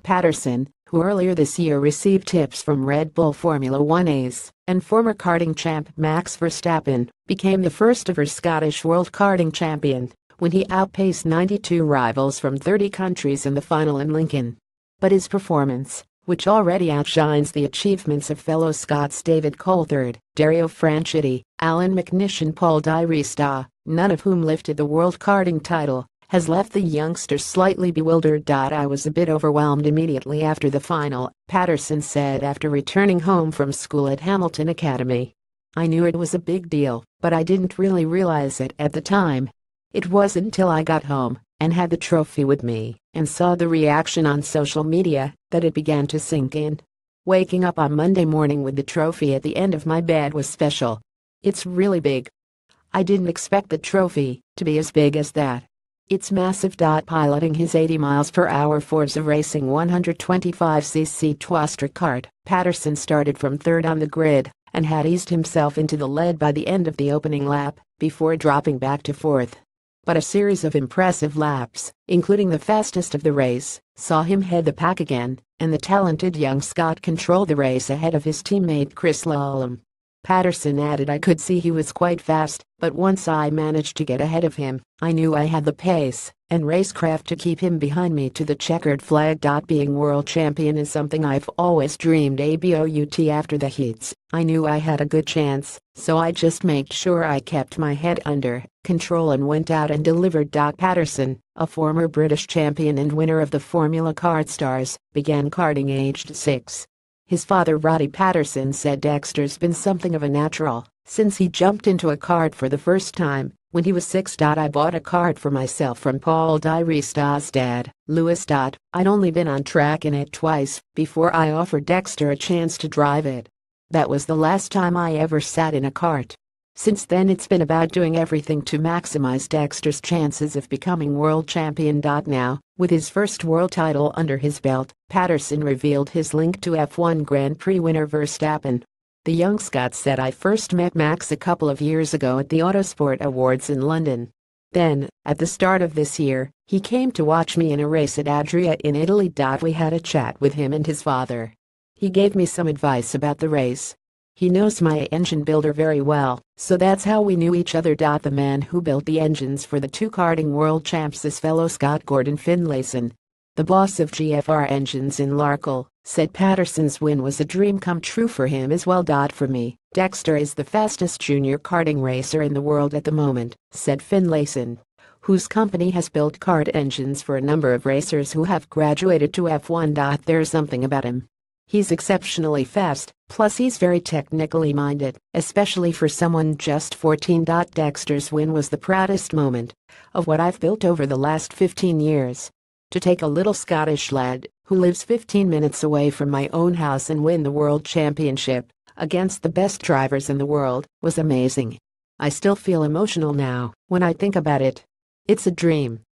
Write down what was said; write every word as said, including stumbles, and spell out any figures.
Patterson, who earlier this year received tips from Red Bull Formula One ace and former karting champ Max Verstappen, became the first-ever Scottish World Karting Champion when he outpaced ninety-two rivals from thirty countries in the final in Lincoln. But his performance, which already outshines the achievements of fellow Scots David Coulthard, Dario Franchitti, Alan McNish and Paul Di Resta, none of whom lifted the World Karting title, has left the youngster slightly bewildered. "I was a bit overwhelmed immediately after the final," Patterson said after returning home from school at Hamilton Academy. "I knew it was a big deal, but I didn't really realize it at the time. It wasn't until I got home and had the trophy with me and saw the reaction on social media that it began to sink in. Waking up on Monday morning with the trophy at the end of my bed was special. It's really big. I didn't expect the trophy to be as big as that. It's massive." Piloting his eighty miles per hour Forza Racing one twenty-five c c Twister kart, Patterson started from third on the grid and had eased himself into the lead by the end of the opening lap before dropping back to fourth. But a series of impressive laps, including the fastest of the race, saw him head the pack again, and the talented young Scot controlled the race ahead of his teammate Chris Lallam. Patterson added, "I could see he was quite fast, but once I managed to get ahead of him, I knew I had the pace and racecraft to keep him behind me to the checkered flag. Being world champion is something I've always dreamed about. After the heats, I knew I had a good chance, so I just made sure I kept my head under control and went out and delivered." Patterson, a former British champion and winner of the Formula Kart Stars, began karting aged six. His father Roddy Patterson said Dexter's been something of a natural since he jumped into a kart for the first time when he was six. "I bought a kart for myself from Paul Di Resta's dad, Lewis. I'd only been on track in it twice before I offered Dexter a chance to drive it. That was the last time I ever sat in a kart. Since then it's been about doing everything to maximize Dexter's chances of becoming world champion." Now, with his first world title under his belt, Patterson revealed his link to F one Grand Prix winner Verstappen. The young Scot said, "I first met Max a couple of years ago at the Autosport Awards in London. Then, at the start of this year, he came to watch me in a race at Adria in Italy. We had a chat with him and his father. He gave me some advice about the race. He knows my engine builder very well, so that's how we knew each other." The man who built the engines for the two karting world champs is fellow Scot Gordon Finlayson, the boss of G F R Engines in Larkhill, said Patterson's win was a dream come true for him as well. "For me, Dexter is the fastest junior karting racer in the world at the moment," said Finlayson, whose company has built kart engines for a number of racers who have graduated to F one. "There's something about him. He's exceptionally fast, plus he's very technically minded, especially for someone just fourteen." Dexter's win was the proudest moment of what I've built over the last fifteen years. To take a little Scottish lad who lives fifteen minutes away from my own house and win the world championship against the best drivers in the world was amazing. I still feel emotional now when I think about it. It's a dream."